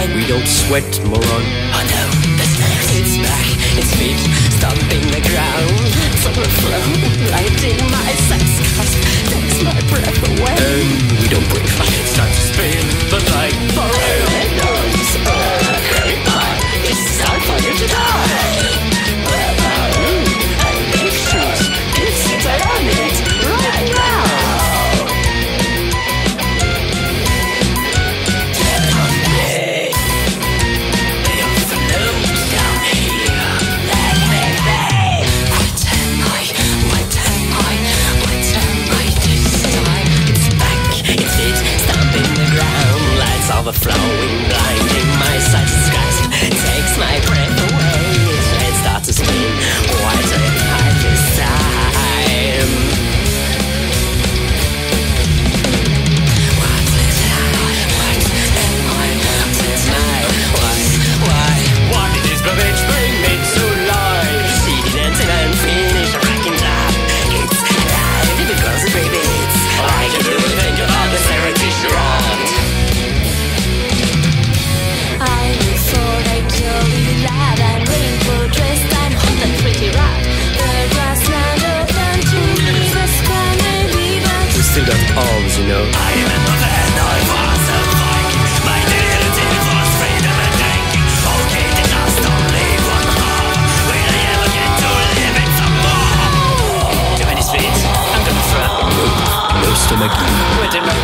We don't sweat, moron. Oh no, that's next. It's back, its feet, stomping the ground. It's overflow, lighting my sex cusp, takes my breath away. And we don't breathe. It starts to spin, but like forever. Very hard, it's time for you to die. And these shoes, it's on it right now. Overflowing, blinding my sight is grasp, takes my breath away. It starts to spin, what a time this time. What did this bitch bring me to life? She didn't even finish a racking job. It's alive, if it goes, baby, it's like you do think about the charity shroud. Lad, I'm rainbow dressed, I'm hot and pretty rad. The grassland open to me, the sky may be black. We still got arms, you know. I remember then I was a Viking. My deity was freedom and thinking. Okay, the dust only one heart. Will I ever get to live it some more? Too many streets, I'm gonna throw. No stomach. Within my